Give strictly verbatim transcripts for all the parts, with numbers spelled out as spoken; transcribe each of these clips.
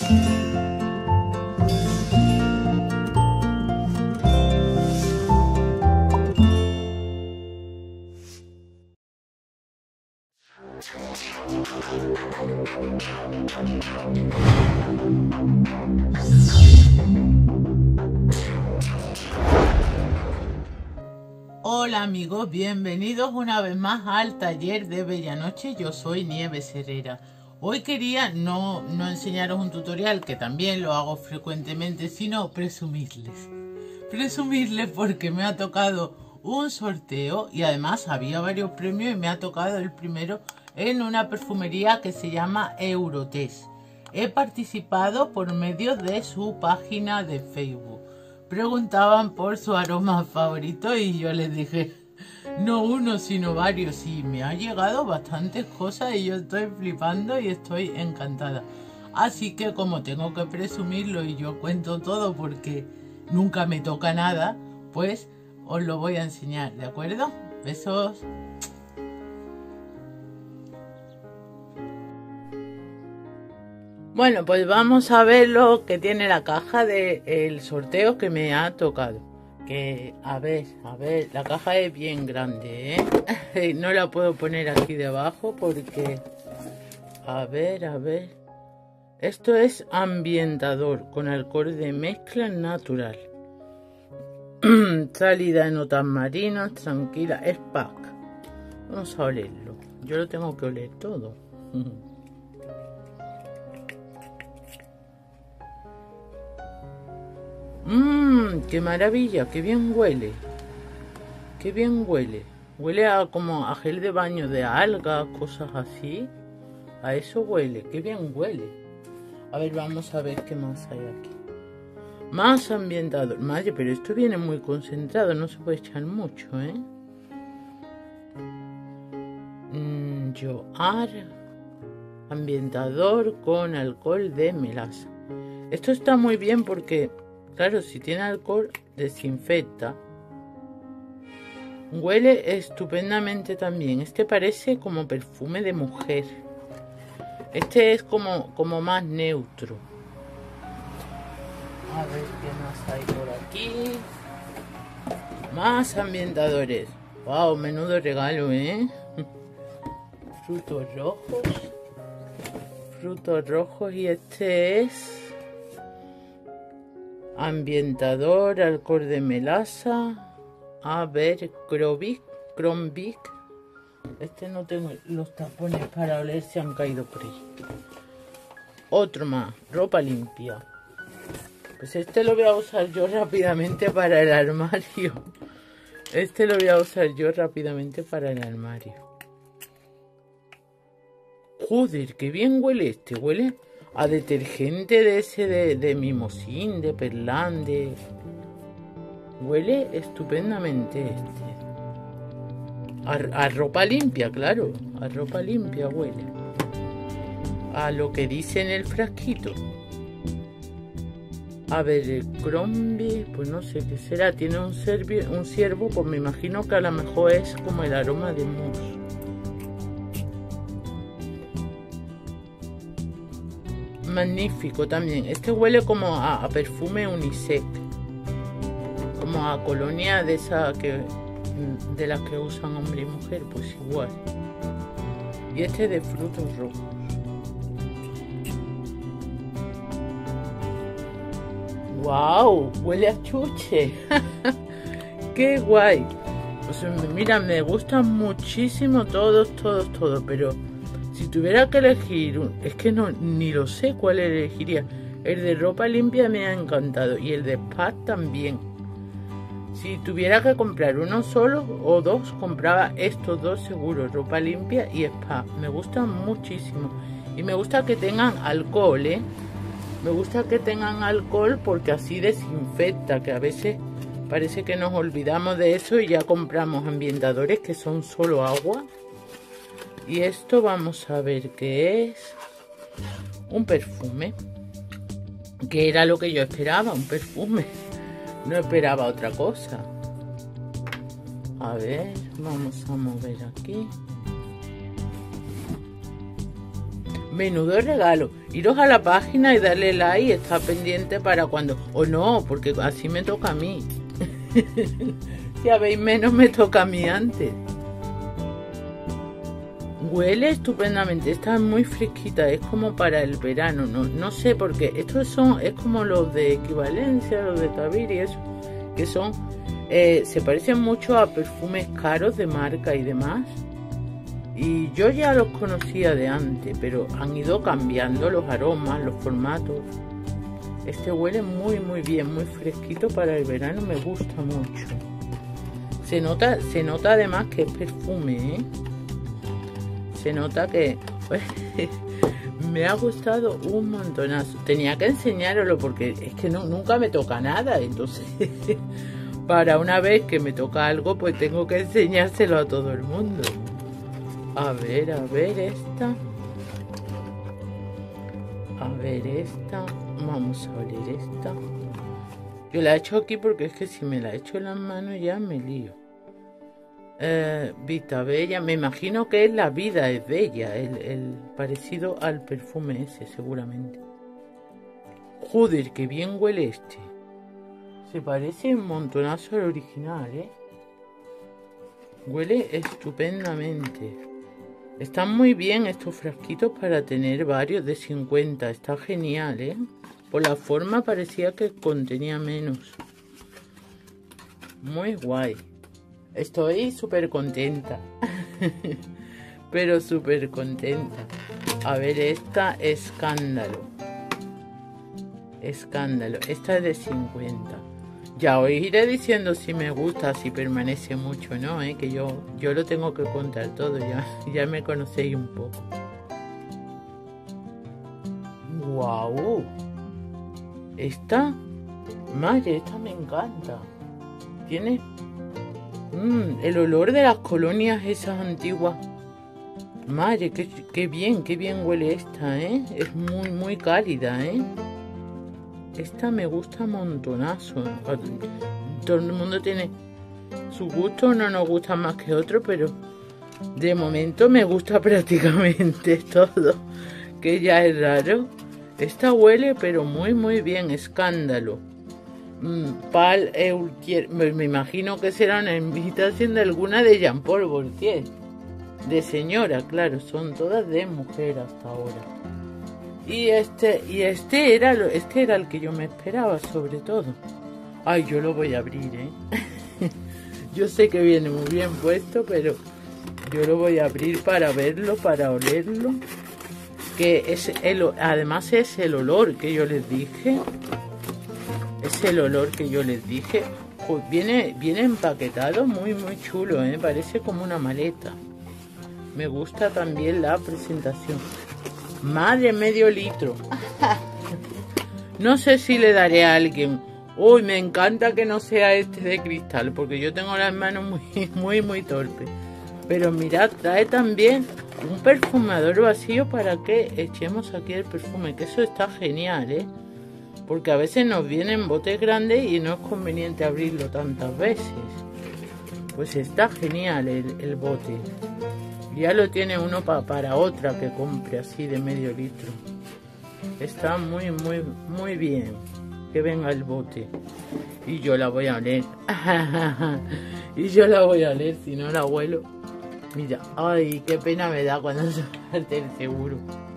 Hola amigos, bienvenidos una vez más al taller de Bellanoche. Yo soy Nieves Herrera. Hoy quería no, no enseñaros un tutorial, que también lo hago frecuentemente, sino presumirles. Presumirles porque me ha tocado un sorteo y además había varios premios y me ha tocado el primero en una perfumería que se llama Eurotest. He participado por medio de su página de Facebook. Preguntaban por su aroma favorito y yo les dije no uno sino varios, y me ha llegado bastantes cosas y yo estoy flipando y estoy encantada. Así que como tengo que presumirlo y yo cuento todo porque nunca me toca nada, pues os lo voy a enseñar, ¿de acuerdo? Besos. Bueno, pues vamos a ver lo que tiene la caja del sorteo que me ha tocado. Que, a ver, a ver, la caja es bien grande, ¿eh? No la puedo poner aquí debajo porque... A ver, a ver... Esto es ambientador con alcohol de mezcla natural. Salida de notas marinas, tranquila, es pack. Vamos a olerlo. Yo lo tengo que oler todo. Mmm, qué maravilla, qué bien huele. Qué bien huele. Huele a como a gel de baño de algas, cosas así. A eso huele, qué bien huele. A ver, vamos a ver qué más hay aquí. Más ambientador. Madre, pero esto viene muy concentrado, no se puede echar mucho, ¿eh? Mm, Joar. Ambientador con alcohol de melaza. Esto está muy bien porque... Claro, si tiene alcohol, desinfecta. Huele estupendamente también. Este parece como perfume de mujer. Este es como, como más neutro. A ver qué más hay por aquí. Más ambientadores. Wow, menudo regalo, ¿eh? Frutos rojos. Frutos rojos y este es... ambientador, alcohol de melaza. A ver, Crobic, Crombic. Este no tengo los tapones para oler, se han caído por ahí. Otro más, ropa limpia. Pues este lo voy a usar yo rápidamente para el armario. Este lo voy a usar yo rápidamente para el armario. Joder, qué bien huele este, huele... a detergente de ese de, de mimosín, de perlán, de... Huele estupendamente este. A, a ropa limpia, claro. A ropa limpia huele. A lo que dice en el frasquito. A ver, el Crombie, pues no sé qué será. Tiene un, servi, un ciervo, pues me imagino que a lo mejor es como el aroma de mousse. Magnífico también. Este huele como a, a perfume unisex, como a colonia de esa que de las que usan hombre y mujer, pues igual. Y este de frutos rojos. Wow, huele a chuche. Qué guay. Pues mira, me gustan muchísimo todos, todos, todos, pero si tuviera que elegir, es que no ni lo sé cuál elegiría. El de ropa limpia me ha encantado y el de spa también. Si tuviera que comprar uno solo o dos, compraba estos dos seguros, ropa limpia y spa. Me gustan muchísimo y me gusta que tengan alcohol, ¿eh? Me gusta que tengan alcohol porque así desinfecta, que a veces parece que nos olvidamos de eso y ya compramos ambientadores que son solo agua. Y esto vamos a ver qué es. Un perfume. Que era lo que yo esperaba, un perfume. No esperaba otra cosa. A ver, vamos a mover aquí. Menudo regalo. Iros a la página y darle like y estar pendiente para cuando... O no, porque así me toca a mí. Si habéis menos, me toca a mí antes. Huele estupendamente. Está muy fresquita. Es como para el verano. No, no sé por qué. Estos son... Es como los de Equivalencia, los de Tavir y eso. Que son... Eh, se parecen mucho a perfumes caros de marca y demás. Y yo ya los conocía de antes, pero han ido cambiando los aromas, los formatos. Este huele muy muy bien, muy fresquito para el verano, me gusta mucho. Se nota, se nota además que es perfume, ¿eh? Se nota que me ha gustado un montonazo. Tenía que enseñároslo porque es que no, nunca me toca nada, entonces para una vez que me toca algo, pues tengo que enseñárselo a todo el mundo. A ver, a ver esta. A ver esta. Vamos a oler esta. Yo la he hecho aquí porque es que si me la he hecho en las manos ya me lío. Eh, Vita Bella. Me imagino que es la vida es bella. El, el parecido al perfume ese seguramente. Joder, qué bien huele este. Se parece un montonazo al original, ¿eh? Huele estupendamente. Están muy bien estos frasquitos para tener varios de cincuenta. Está genial, ¿eh? Por la forma parecía que contenía menos. Muy guay. Estoy súper contenta. Pero súper contenta. A ver, esta Escándalo. Escándalo. Esta es de cincuenta. Ya os iré diciendo si me gusta, si permanece mucho, ¿no? ¿Eh? Que yo, yo lo tengo que contar todo, ya, ya me conocéis un poco. ¡Guau! Esta, madre, esta me encanta. Tiene mmm, el olor de las colonias esas antiguas. Madre, qué, qué bien, qué bien huele esta, ¿eh? Es muy, muy cálida, ¿eh? Esta me gusta montonazo. Todo el mundo tiene su gusto, no nos gusta más que otro, pero de momento me gusta prácticamente todo, que ya es raro. Esta huele pero muy muy bien. Escándalo. Mm, Pal Eulquier. Me, me imagino que será una invitación de alguna de Jean Paul Gaultier. De señora, claro, son todas de mujer hasta ahora. Y este, y este era lo, este era el que yo me esperaba, sobre todo. Ay, yo lo voy a abrir, ¿eh? Yo sé que viene muy bien puesto, pero yo lo voy a abrir para verlo, para olerlo. Que es el, además es el olor que yo les dije. Es el olor que yo les dije. Pues viene, viene empaquetado muy, muy chulo, ¿eh? Parece como una maleta. Me gusta también la presentación. Madre, medio litro. No sé si le daré a alguien. Uy, me encanta que no sea este de cristal, porque yo tengo las manos muy, muy, muy torpes. Pero mirad, trae también un perfumador vacío para que echemos aquí el perfume, que eso está genial, ¿eh? Porque a veces nos vienen botes grandes y no es conveniente abrirlo tantas veces. Pues está genial el, el bote. Ya lo tiene uno pa, para otra que compre así de medio litro. Está muy, muy, muy bien. Que venga el bote. Y yo la voy a oler. Y yo la voy a oler, si no la huelo. Mira, ay, qué pena me da cuando se parte el seguro.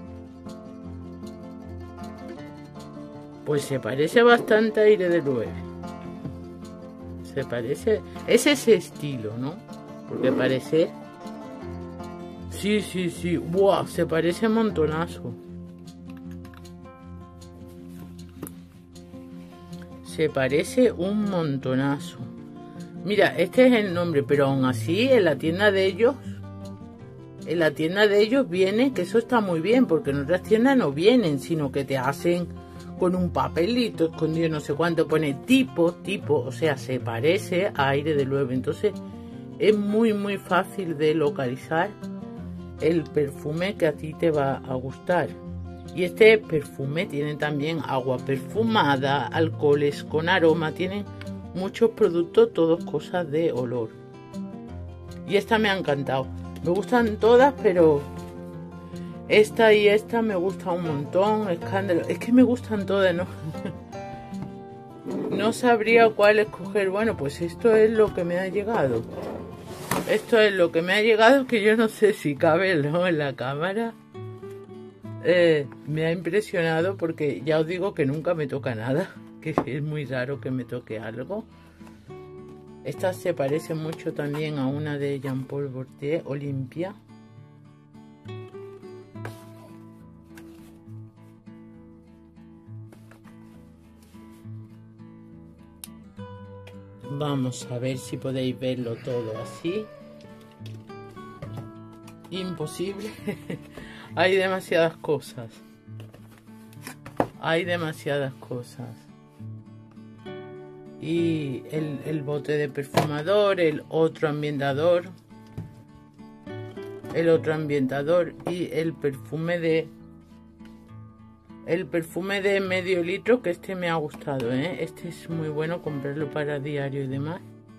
Pues se parece bastante a Aire de Loewe. Se parece... Es ese estilo, ¿no? Porque parece... Sí, sí, sí. ¡Buah! Se parece montonazo. Se parece un montonazo. Mira, este es el nombre, pero aún así en la tienda de ellos... En la tienda de ellos viene, que eso está muy bien, porque en otras tiendas no vienen, sino que te hacen con un papelito escondido, no sé cuánto, pone tipo, tipo, o sea, se parece a Aire de Loewe. Entonces es muy, muy fácil de localizar el perfume que a ti te va a gustar. Y este perfume tiene también agua perfumada, alcoholes con aroma, tienen muchos productos, todos cosas de olor. Y esta me ha encantado. Me gustan todas, pero Esta y esta me gusta un montón. Escándalo. Es que me gustan todas, ¿no? No sabría cuál escoger. Bueno, pues esto es lo que me ha llegado. Esto es lo que me ha llegado, que yo no sé si cabe, ¿no?, en la cámara. Eh, me ha impresionado porque ya os digo que nunca me toca nada. Que es muy raro que me toque algo. Esta se parece mucho también a una de Jean Paul Gaultier, Olympia. Vamos a ver si podéis verlo todo así. Imposible. Hay demasiadas cosas. Hay demasiadas cosas. Y el, el bote de perfumador, el otro ambientador. El otro ambientador y el perfume de... El perfume de medio litro, que este me ha gustado, ¿eh? Este es muy bueno comprarlo para diario y demás.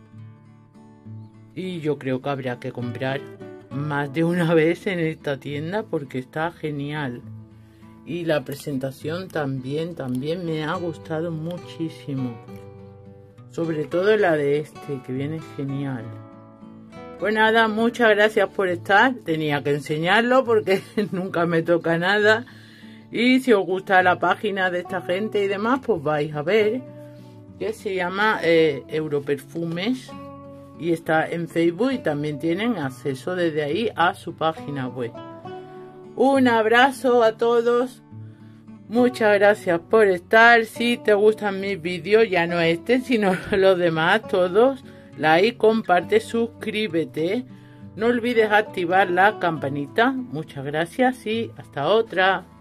Y yo creo que habrá que comprar más de una vez en esta tienda porque está genial. Y la presentación también, también me ha gustado muchísimo. Sobre todo la de este, que viene genial. Pues nada, muchas gracias por estar. Tenía que enseñarlo porque nunca me toca nada. Y si os gusta la página de esta gente y demás, pues vais a ver que se llama eh, Europerfumes y está en Facebook y también tienen acceso desde ahí a su página web. Un abrazo a todos. Muchas gracias por estar. Si te gustan mis vídeos, ya no este, sino los demás, todos, like, comparte, suscríbete. No olvides activar la campanita. Muchas gracias y hasta otra.